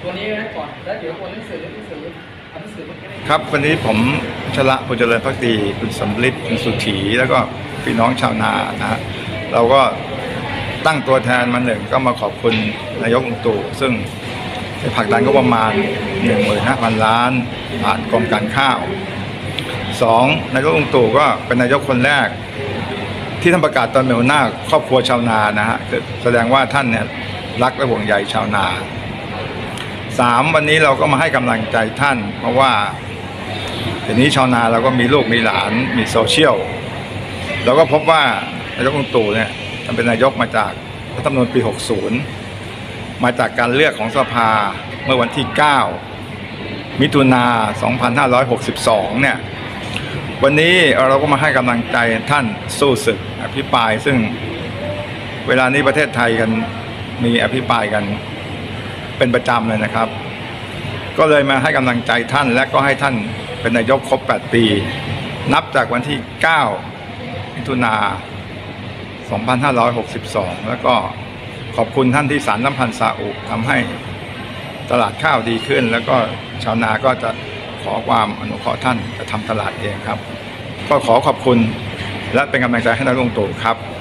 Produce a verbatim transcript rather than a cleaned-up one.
ตัวนี้นะก่อนแล้วเดี๋ยวตัวหนังสือหนังสือหนังสือมันครับวันนี้ผมชละบุญเจริญภักดีคุณสำลิดคุณสุถีแล้วก็พี่น้องชาวนานะฮะเราก็ตั้งตัวแทนมาหนึ่งก็มาขอบคุณนายกลุงตู่ซึ่งได้ผลักดันก็ประมาณหนึ่งหมื่นห้าพันล้านผ่านกรมการข้าวสองนายกลุงตู่ก็เป็นนายกคนแรกที่ท่านประกาศตอนเป็นหัวหน้าครอบครัวชาวนานะฮะแสดงว่าท่านเนี่ยรักและห่วงใยชาวนาสามวันนี้เราก็มาให้กำลังใจท่านเพราะว่าเดี๋ยวนี้ชาวนาเราก็มีลูกมีหลานมีโซเชียลเราก็พบว่านายกลุงตู่เนี่ยท่านเป็นนายกมาจากรัฐธรรมนูญปีหกสิบมาจากการเลือกของสภาเมื่อวันที่เก้ามิถุนาสองพันห้าร้อยหกสิบสองเนี่ยวันนี้เราก็มาให้กำลังใจท่านสู้ศึกอภิปรายซึ่งเวลานี้ประเทศไทยกันมีอภิปรายกันเป็นประจำเลยนะครับก็เลยมาให้กำลังใจท่านและก็ให้ท่านเป็นนายกครบแปดปีนับจากวันที่เก้ามิถุนาสองพันห้าร้อยหกสิบสองแล้วก็ขอบคุณท่านที่ศาลน้ำพันธ์ซาอุทำให้ตลาดข้าวดีขึ้นแล้วก็ชาวนาก็จะขอความอนุเคราะห์ท่านจะทำตลาดเองครับก็ขอขอบคุณและเป็นกำลังใจให้นายกลุงตู่ครับ